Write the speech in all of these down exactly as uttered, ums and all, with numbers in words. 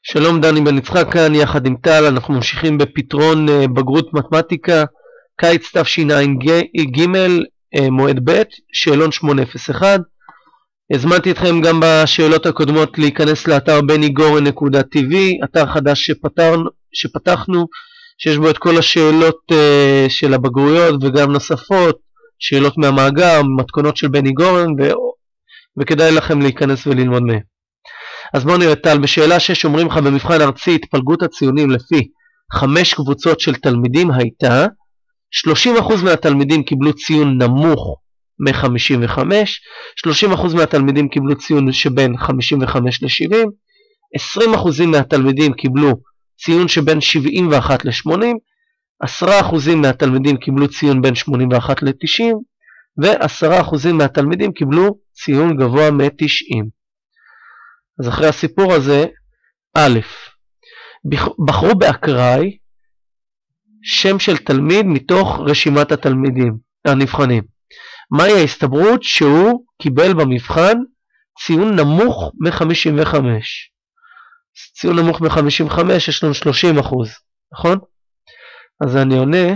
שלום, דני בן יצחק כאן יחד עם טל. אנחנו ממשיכים בפתרון בגרות מתמטיקה קיץ תשע"ג, מועד ב', שאלון שמונה אפס אחת. הזמנתי אתכם גם בשאלות הקודמות להיכנס לאתר בני גורן נקודה טי וי, אתר חדש שפתרנו, שפתחנו, שיש בו את כל השאלות uh, של הבגרויות וגם נוספות, שאלות מהמאגר, מתכונות של בני גורן, ו... וכדאי לכם להיכנס וללמוד מהם. אז בואו נראה. טל, בשאלה שש אומרים לך במבחן ארצי התפלגות הציונים לפי חמש קבוצות של תלמידים הייתה שלושים אחוז מהתלמידים קיבלו ציון נמוך מ-חמישים וחמש, שלושים אחוז מהתלמידים קיבלו ציון שבין חמישים וחמש ל-שבעים, עשרים אחוז מהתלמידים קיבלו ציון שבין שבעים ואחת ל-שמונים, עשרה אחוז מהתלמידים קיבלו ציון בין שמונים ואחת ל-תשעים, ו-עשרה אחוז מהתלמידים קיבלו ציון גבוה מ-תשעים. אז אחרי הסיפור הזה, א', בחרו באקראי שם של תלמיד מתוך רשימת התלמידים הנבחנים. מהי ההסתברות שהוא קיבל במבחן ציון נמוך מ-חמישים וחמש? ציון נמוך מ-חמישים וחמש יש לנו שלושים אחוז, נכון? אז אני עונה,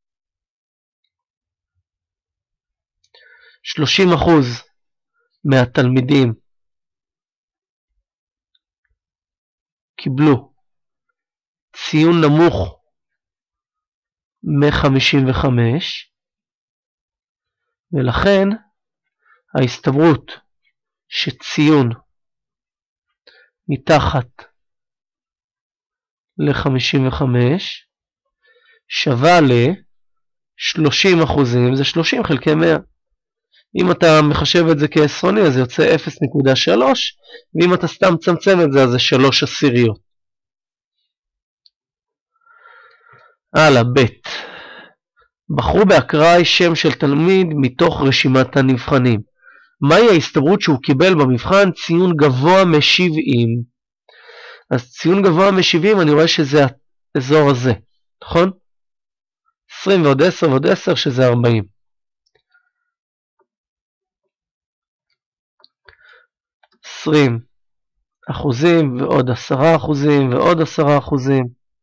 שלושים אחוז מהתלמידים קיבלו ציון נמוך מ-חמישים וחמש, ולכן ההסתברות שציון מתחת ל-חמישים וחמש שווה ל-שלושים אחוזים, זה שלושים חלקי מאה. אם אתה מחשב את זה כעשרוני, אז זה יוצא אפס נקודה שלוש, ואם אתה סתם צמצם את זה, אז זה שלוש עשיריות. הלאה, ב', בחרו באקראי שם של תלמיד מתוך רשימת הנבחנים. מהי ההסתברות שהוא קיבל במבחן ציון גבוה מ-שבעים? אז ציון גבוה מ-שבעים, אני רואה שזה האזור הזה, נכון? עשרים ועוד עשר ועוד עשר, שזה ארבעים. עשרים אחוזים ועוד עשרה אחוזים ועוד עשרה אחוזים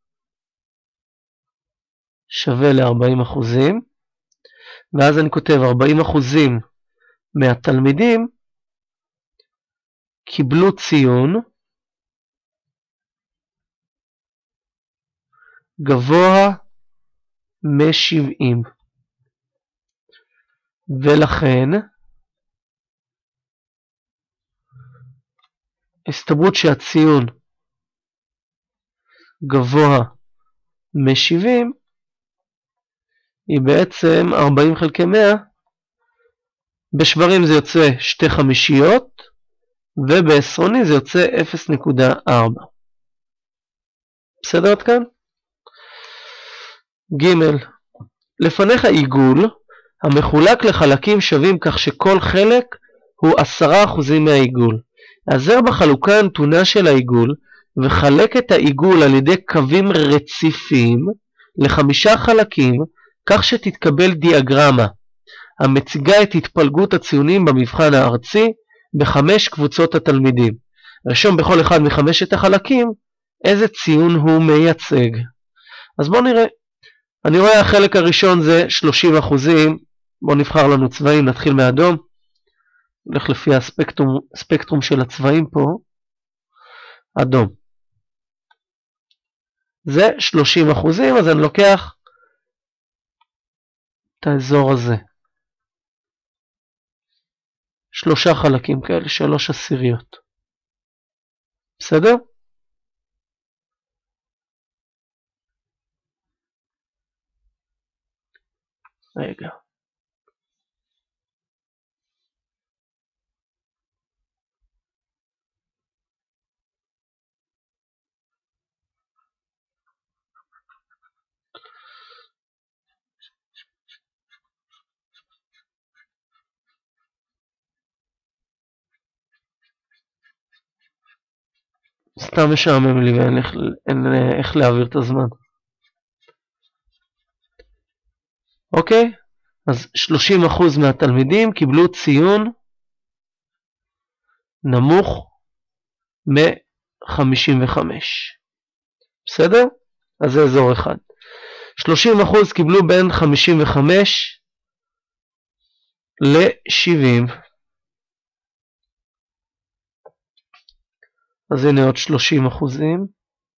שווה ל-ארבעים אחוזים, ואז אני כותב ארבעים אחוזים מהתלמידים קיבלו ציון גבוה מ-שבעים, ולכן הסתברות שהציון גבוה מ-שבעים היא בעצם ארבעים חלקי מאה, בשברים זה יוצא שתי חמישיות, ובעשרוני זה יוצא אפס נקודה ארבע. בסדר עד כאן? ג', לפניך עיגול המחולק לחלקים שווים כך שכל חלק הוא עשרה אחוזים מהעיגול. עזר בחלוקה הנתונה של העיגול וחלק את העיגול על ידי קווים רציפים לחמישה חלקים, כך שתתקבל דיאגרמה המציגה את התפלגות הציונים במבחן הארצי בחמש קבוצות התלמידים. רשום בכל אחד מחמשת החלקים איזה ציון הוא מייצג. אז בואו נראה. אני רואה החלק הראשון זה שלושים אחוזים. בואו נבחר לנו צבעים, נתחיל מאדום. נלך לפי הספקטרום, ספקטרום של הצבעים פה. אדום. זה שלושים אחוזים, אז אני לוקח את האזור הזה. שלושה חלקים כאלה, שלוש עשיריות. בסדר? רגע. סתם משעמם לי ואין איך, אין איך להעביר את הזמן. אוקיי? אז שלושים אחוז מהתלמידים קיבלו ציון נמוך חמישים וחמש. בסדר? אז זה אזור אחד. שלושים אחוז קיבלו בין חמישים וחמש ל-שבעים. אז הנה עוד שלושים אחוזים.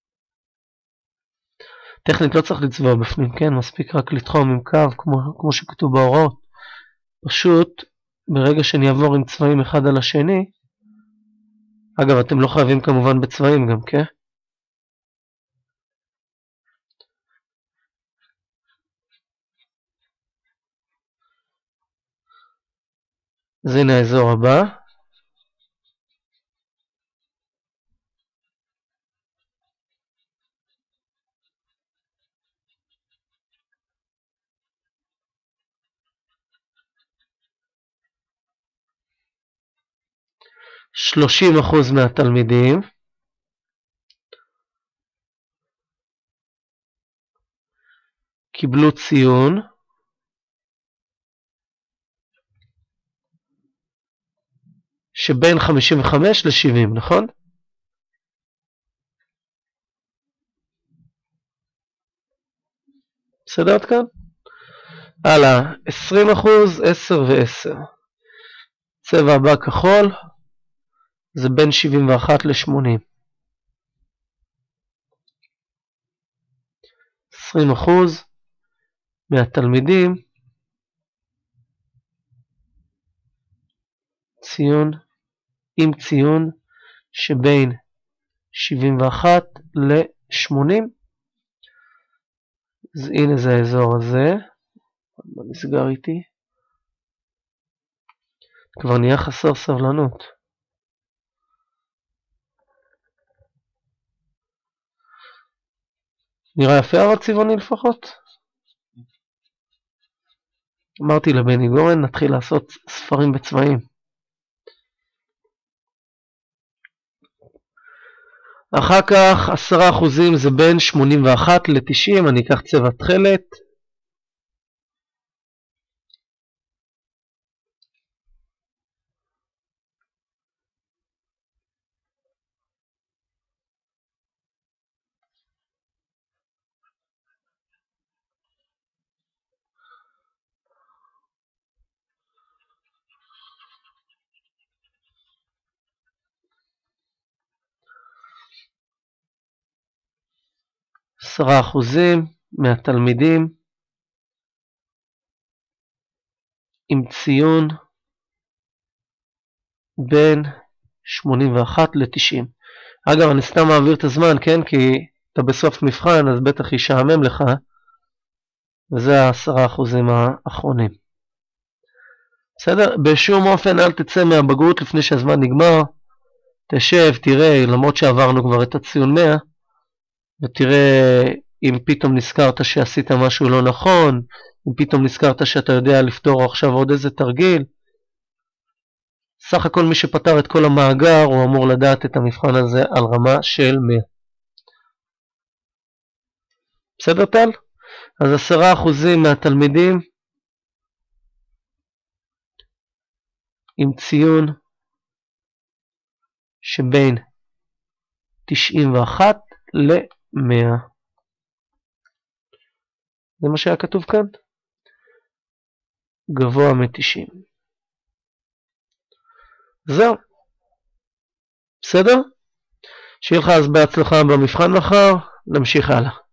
טכנית לא צריך לצבוע בפנים, כן? מספיק רק לתחום עם קו, כמו, כמו שכתוב בהוראות. פשוט, ברגע שאני אעבור עם צבעים אחד על השני, אגב, אתם לא חייבים כמובן בצבעים גם, כן? אז הנה האזור הבא. שלושים אחוז מהתלמידים קיבלו ציון שבין חמישים וחמש ל-שבעים, נכון? בסדר עד כאן? הלאה, עשרים אחוז, עשר ו-עשר. צבע הבא כחול, זה בין שבעים ואחת ל-שמונים. עשרים אחוז מהתלמידים, ציון, עם ציון שבין שבעים ואחת ל-שמונים. אז הנה זה האזור הזה. מה נסגר איתי? כבר נהיה חסר סבלנות. נראה יפה הרצבעוני לפחות? אמרתי לבני גורן, נתחיל לעשות ספרים בצבעים. אחר כך עשרה אחוזים זה בין שמונים ואחת ל-תשעים, אני אקח צבע תכלת. עשרה אחוזים מהתלמידים עם ציון בין שמונים ואחת ל-תשעים. אגב, אני סתם מעביר את הזמן, כן? כי אתה בסוף מבחן, אז בטח ישעמם לך, וזה העשרה אחוזים האחרונים. בסדר? בשום אופן אל תצא מהבגרות לפני שהזמן נגמר. תשב, תראה, למרות שעברנו כבר את הציון מאה, ותראה אם פתאום נזכרת שעשית משהו לא נכון, אם פתאום נזכרת שאתה יודע לפתור עכשיו עוד איזה תרגיל. סך הכל מי שפתר את כל המאגר הוא אמור לדעת את המבחן הזה על רמה של מאה. בסדר טל? אז עשרה אחוזים מהתלמידים עם ציון שבין תשעים ואחת ל-מאה. זה מה שהיה כתוב כאן? גבוה מ-תשעים. זהו. בסדר? שיהיה לך אז בהצלחה במבחן מחר, נמשיך הלאה.